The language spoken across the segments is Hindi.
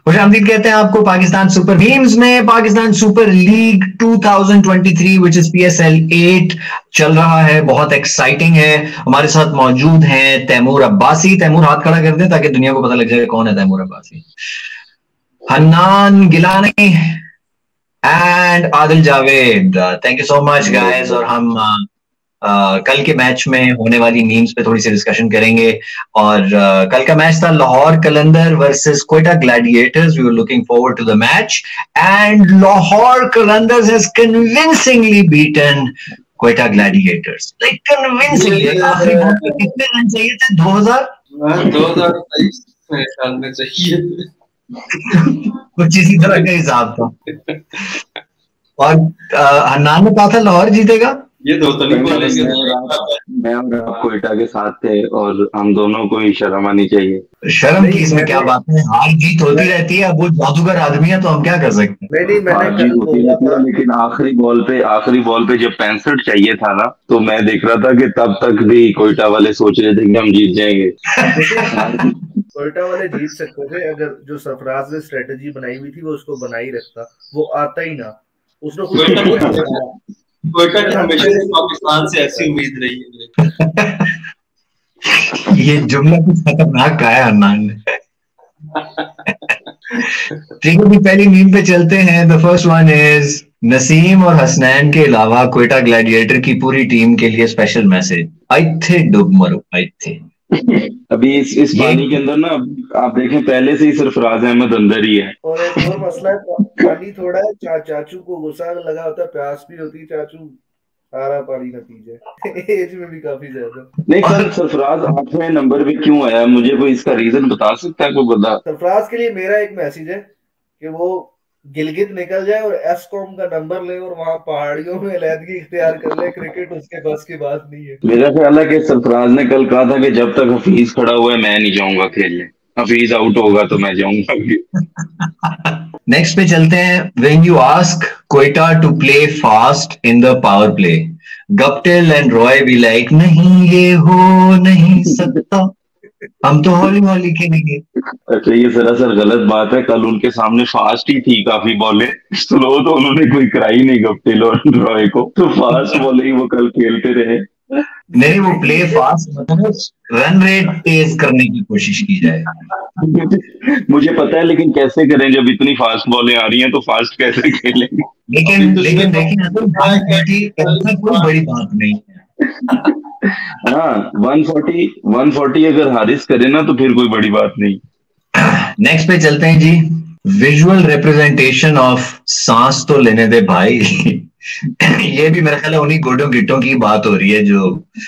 खुशामदीद कहते हैं आपको पाकिस्तान सुपर टीम्स में। Pakistan super league 2023 which is PSL 8 चल रहा है, बहुत एक्साइटिंग है। हमारे साथ मौजूद हैं तैमूर अब्बासी। तैमूर हाथ खड़ा कर दें ताकि दुनिया को पता लग जाए कौन है Taimur Abbasi. Hannan Gilani and Adil Javed. Thank you so much guys. और हम कल के मैच में होने वाली मीम्स पे थोड़ी सी डिस्कशन करेंगे। और कल का मैच था Lahore Qalandar versus Quetta Gladiators. We were looking forward to the match and Lahore Qalandars has convincingly beaten Quetta Gladiators, like convincingly. आखिरी बॉल पे कितने रन चाहिए थे? 2023 में ख्याल में चाहिए कुछ इसी तरह का हिसाब था। और हन्नान ने कहा था लाहौर जीतेगा। ये दो तो नहीं बोलेंगे। मैं और आप क्वेटा के साथ थे और हम दोनों को ही शर्म आनी चाहिए। शर्म की इसमें क्या बात है? हार जीत होती रहती है। अब वो जादूगर आदमी है तो हम क्या कर सकते हैं। हार जीत होती रहती है, लेकिन आखिरी बॉल पे जब 65 चाहिए था ना, तो मैं देख रहा था कि तब तक भी क्वेटा वाले सोच रहे थे कि हम जीत जाएंगे। क्वेटा वाले जीत सकते थे अगर जो सरफराज ने स्ट्रेटेजी बनाई हुई थी वो उसको बनाई रखता। वो आता ही ना, उसने क्वेटा की हमेशा से पाकिस्तान से ऐसी उम्मीद रही है। ये जुमला कुछ खतरनाक कहा है हन्नान ने। ठीक है, पहली मीम पे चलते हैं। The first one is Naseem और हसनैन के अलावा क्वेटा ग्लैडिएटर की पूरी टीम के लिए स्पेशल मैसेज। आई थे डूब मरो, आई थे। अभी इस पानी के अंदर ना आप देखें, पहले से ही सरफराज अहमद अंदर ही है। और एक और मसला है, पानी थोड़ा है। चाचू को गुस्सा लगा होता है, प्यास भी होती है, चाचू सारा पानी न पी जाए। एज में भी काफी ज्यादा। नहीं सर, सरफराज 8वें नंबर पे क्यों आया? मुझे कोई इसका रीजन बता सकता है? कोई बता। सरफराज के लिए मेरा एक मैसेज है कि वो गिलगित निकल जाए और एसकॉम का नंबर ले और वहां पहाड़ियों में अलहदगी इख्तियार कर ले। क्रिकेट उसके बस की बात नहीं है। मेरा ख्याल है कि सरफराज ने कल कहा था कि जब तक हफीज खड़ा हुआ है मैं नहीं जाऊंगा खेलने, हफीज आउट होगा तो मैं जाऊंगा। नेक्स्ट पे चलते हैं। When you ask Quetta to play fast in the power play, Guptill and Roy be like नहीं ये हो नहीं सकता, हम तो हौली हौली खेलेंगे। अच्छा, ये सरासर गलत बात है। कल उनके सामने फास्ट ही थी काफी बॉलें, स्लो तो उन्होंने कोई कराई नहीं गप्टिल और रॉय को, तो फास्ट बॉलें ही वो कल खेलते रहे। नहीं, वो प्ले फास्ट मतलब रन रेट तेज करने की कोशिश की जाए। मुझे पता है, लेकिन कैसे करें जब इतनी फास्ट बॉलें आ रही हैं, तो फास्ट कैसे खेलेंगे? लेकिन देखिए कोई बड़ी बात नहीं है। हाँ, 140 अगर हारिस करे ना तो फिर कोई बड़ी बात नहीं। नेक्स्ट पे चलते हैं जी। विजुअल रिप्रेजेंटेशन ऑफ सांस तो लेने दे भाई। ये भी मेरा ख्याल है उन्हीं गोडों गिट्टों की बात हो रही है जो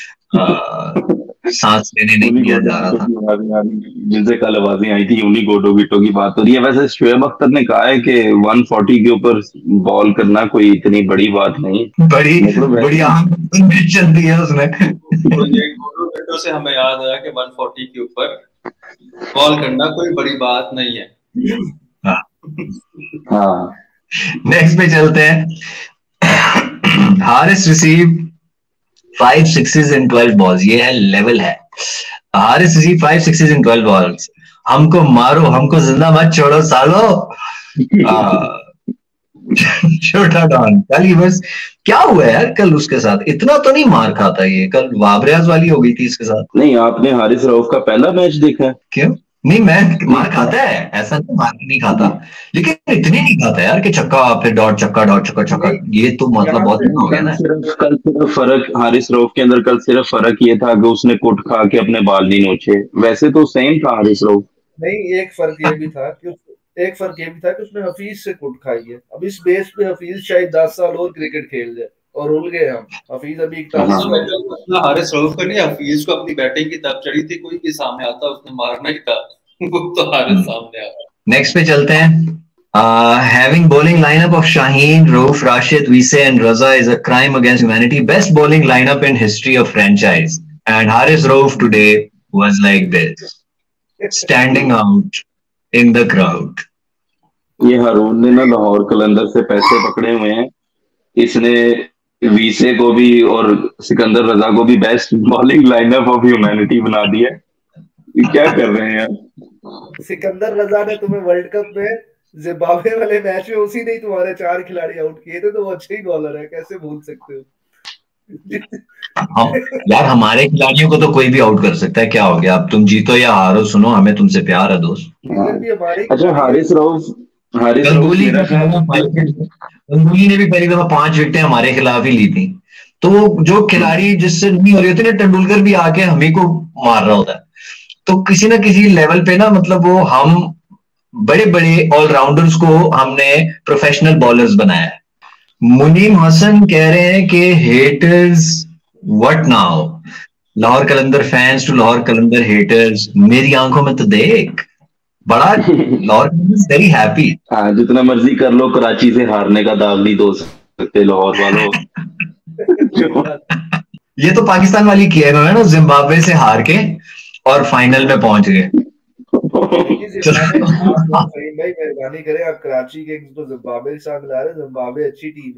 सांस लेने नहीं दिया जा रहा था, जिनसे कल आवाजें आई थी, उन्हीं गोडों गिट्टों की बात हो रही है। वैसे शोएब अख्तर ने कहा है कि 140 के ऊपर बॉल करना कोई इतनी बड़ी बात नहीं। बड़ी आम चल दी है उसने। गोडों गिट्टों से हमें याद आया कि 140 के ऊपर बॉल करना कोई बड़ी बात नहीं है। हाँ। नेक्स्ट पे चलते हैं। Haris receive 5 sixes in 12 balls। ये है लेवल है। Haris receive 5 sixes in 12 balls। हमको मारो, हमको जिंदा मत छोड़ो सालो। छोटा डॉन कल ही बस क्या हुआ यार? कल उसके साथ इतना तो नहीं मार खाता ये। कल वाबरियाज वाली हो गई थी इसके साथ। नहीं, आपने हारिस रऊफ का पहला मैच देखा है? क्यों नहीं? मैं मार खाता है ऐसा नहीं, मार नहीं खाता, लेकिन इतने नहीं खाता यार कि छक्का फिर डॉट छक्का डॉट छक्का छक्का। ये तो मतलब बहुत हो गया ना। कल सिर्फ फर्क हारिस रऊफ के अंदर, कल सिर्फ फर्क ये था कि उसने कुट खा के अपने बाल नहीं नोचे। वैसे तो सेम था हारिस रऊफ। नहीं, एक फर्क ये भी था कि उसने हफीज से कुट खाई है। अब इस बेस पे हफीज शायद 10 साल और क्रिकेट खेल जाए और उल गए हम। हफीज अभी 41 हारिस रऊफ को नहीं, हफीज को अपनी बैटिंग की तब चढ़ी थी, कोई भी सामने आता उसने मारना ही था, वो तो हारिस सामने आ रहा। नेक्स्ट पे चलते हैं। Having bowling lineup of Shaheen, Rauf, Rashid, Vise and Raza is a crime against humanity. Best bowling lineup in history of franchise. And Haris Rauf today was like this, standing out in the crowd. ये हारून ने ना लाहौर कलंदर से पैसे पकड़े हुए हैं। इसने वीसे को भी और सिकंदर रजा को भी best bowling lineup of humanity बना दिया। क्या कर रहे हैं यार? सिकंदर रजा ने तुम्हें वर्ल्ड कप में जिम्बाब्वे वाले मैच में उसी ने ही तुम्हारे 4 खिलाड़ी आउट किए थे, तो वो अच्छे ही बॉलर है, कैसे भूल सकते हो। यार हमारे खिलाड़ियों को तो कोई भी आउट कर सकता है, क्या हो गया, अब तुम जीतो या हारो, सुनो हमें तुमसे प्यार है दोस्त। अच्छा हारिस रऊफ गंगुली ने भी पहली दफा 5 विकेटें हमारे खिलाफ ही ली थी। तो जो खिलाड़ी जिससे नहीं हो रही होती ना, तेंदुलकर भी आके हमें को मार रहा होता है। तो किसी ना किसी लेवल पे ना, मतलब वो हम बड़े बड़े ऑलराउंडर्स को हमने प्रोफेशनल बॉलर्स बनाया है। मुनीम हसन कह रहे हैं कि haters what now, Lahore Qalandar fans to Lahore Qalandar haters, मेरी आंखों में तो देख बड़ा लाहौर वेरी हैप्पी। हाँ जितना मर्जी कर लो, कराची से हारने का दाग नहीं धो सकते लाहौर वालों। ये तो पाकिस्तान वाली किया इन्होंने ना, जिम्बाब्वे से हार के और फाइनल में पहुंच गए। भाई मेहरबानी करें, आप कराची के तो जिम्बाब्वे के साथ मिला रहे, जिम्बाब्वे अच्छी टीम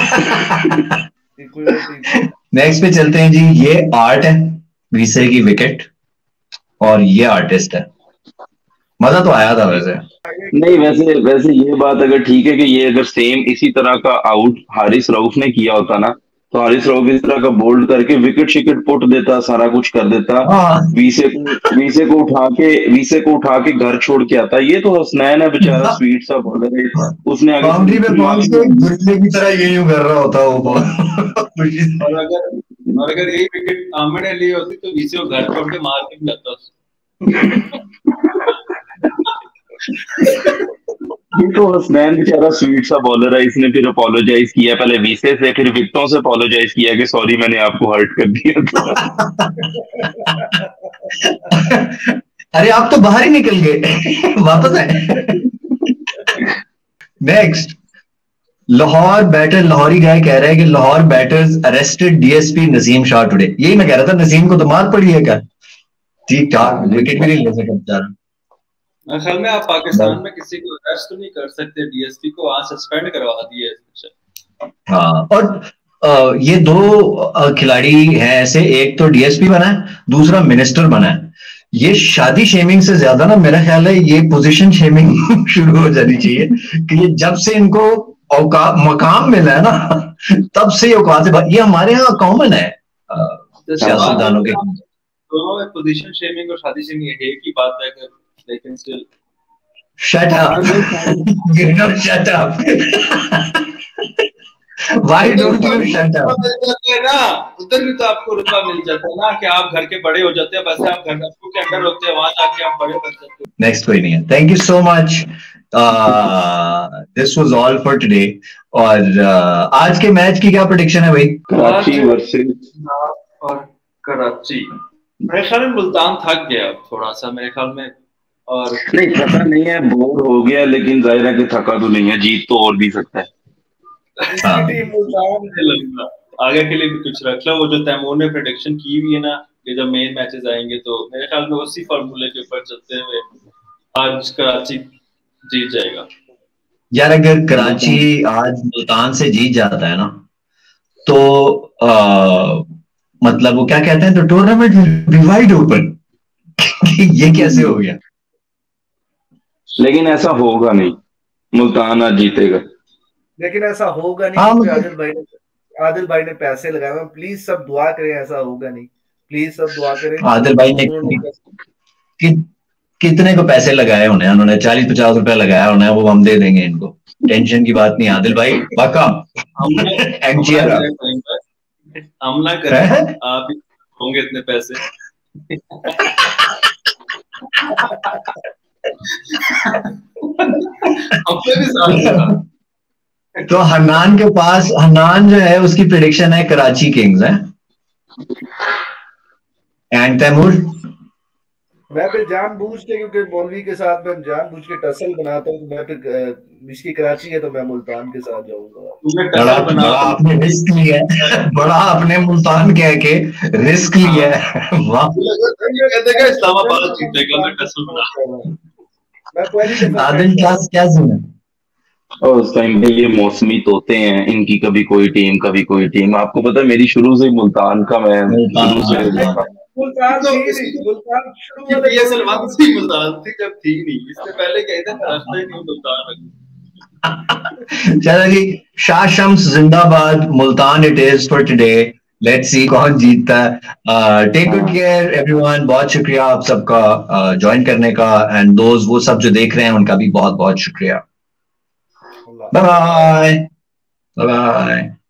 है। नेक्स्ट पे चलते हैं जी। ये आर्ट है, वीसे की विकेट, और ये आर्टिस्ट है। मजा तो आया था वैसे। नहीं वैसे ये बात अगर ठीक है कि ये अगर सेम इसी तरह का आउट हारिस रऊफ ने किया होता ना, तो हारिस रऊफ इस तरह का बोल्ड करके विकेट शिकेट पुट देता, सारा कुछ कर देता, वीसे को उठा के घर छोड़ के आता। ये तो हसनैन है बेचारा, स्वीट सा बॉलर है, उसने बाउंड्री पे पहुंच के गुल्ले की तरह यूं कर रहा होता वो बॉल। और अगर यही विकेट आमिर ने ली होती तो वीसे को घर छोड़ के मार के जाता। ये तो हसनैन बेचारा स्वीट सा बॉलर है, इसने फिर अपोलोजाइज किया पहले वीसे से, फिर विकेटों से अपोलोजाइज किया कि सॉरी मैंने आपको हर्ट कर दिया था। अरे आप तो बाहर ही निकल गए। वापस आए। Next, Lahore batter, Lahori guy कह रहा है कि Lahore batters arrested DSP Naseem Shah today. यही मैं कह रहा था, नसीम को तो मार पड़ी है क्या? ठीक ठाक विकेट भी नहीं ले सके बेचारा। ख्याल में आप पाकिस्तान में किसी को अरेस्ट तो नहीं कर सकते, डीएसपी को वहां सस्पेंड करवा दिए। हाँ, और ये दो खिलाड़ी हैं ऐसे, एक तो डीएसपी बना है, दूसरा मिनिस्टर बना है। ये शादी शेमिंग से ज्यादा ना मेरा ख्याल है ये पोजीशन शेमिंग शुरू हो जानी चाहिए कि ये जब से इनको मकाम मिला है ना, तब से ये औकात से, ये हमारे यहाँ कॉमन है सियासतदानों के दोनों में पोजीशन शेमिंग और शादी शेमिंग एक ही बात है, लेकिन still shut up, shut up, why don't you shut up. ना उधर भी तो आपको रुतबा मिल जाता है ना कि आप घर के बड़े हो जाते हैं, बस आप घर के अंदर होते हैं, वहां जाके आप बड़े कर सकते हो। नेक्स्ट कोई नहीं है। Thank you so much, this was all for today. और आज के मैच की क्या प्रेडिक्शन है भाई? कराची वर्सेस और कराची, मेरे ख्याल में मुल्तान थक गया अब थोड़ा सा मेरे ख्याल में, और नहीं थका नहीं है, बोर हो गया, लेकिन जाहिर है कि थका तो नहीं है, जीत तो और भी सकता है। आगे के लिए भी कुछ रख लो। वो जो तैमूर ने प्रेडिक्शन की हुई है ना कि जब मेन मैचेस आएंगे तो मेरे ख्याल में उसी फॉर्मूले के ऊपर चलते हुए आज कराची जीत जाएगा। यार अगर कराची आज मुल्तान से जीत जाता है ना, तो मतलब वो क्या कहते हैं, तो tournament will be wide open. ये कैसे हो गया? लेकिन ऐसा होगा नहीं, मुल्तान आज जीतेगा। लेकिन ऐसा होगा नहीं, आदिल भाई ने पैसे लगाए हैं, प्लीज सब दुआ करें, ऐसा होगा नहीं, प्लीज सब दुआ करें। आदिल भाई ने कितने को पैसे लगाए होने, उन्होंने 40-50 रुपए लगाया होना है, वो हम दे देंगे इनको, टेंशन की बात नहीं। आदिल भाई पक्का हमला करें, आप होंगे इतने पैसे। तो हन्नान के पास, हन्नान जो है उसकी प्रेडिक्शन है कराची किंग्स है। एंड तैमूर, मैं फिर जानबूझ के, क्योंकि मौलवी के साथ मैं जानबूझ के टसल बनाता हूँ, मैं फिर इसकी कराची है तो मैं मुल्तान के साथ जाऊंगा। बड़ा आपने रिस्क लिया है, बड़ा आपने मुल्तान कह के रिस्क लिया है। वाह, इस्लामाबाद जीतेगा, मैं टसल बना। आदिल क्या सीन है? और उस टाइम पे ये मौसमी तोते हैं, इनकी कभी कोई टीम कभी कोई टीम। आपको पता है मेरी शुरू से ही मुल्तान का, मैं शुरू से मुल्तान तो थी इसकी नहीं, मुल्तान शुरू ये वाले पीएसएल 1 से ही मुल्तान थी, जब थी नहीं, इससे पहले कहते थे रास्ता ही नहीं मुल्तान। चलो जी, शाह शम्स जिंदाबाद, Multan it is for today. Let's see कौन जीतता है। टेक गुड केयर एवरीवन, बहुत शुक्रिया आप सबका ज्वाइन करने का, एंड दोस्त वो सब जो देख रहे हैं उनका भी बहुत बहुत शुक्रिया। Bye bye bye.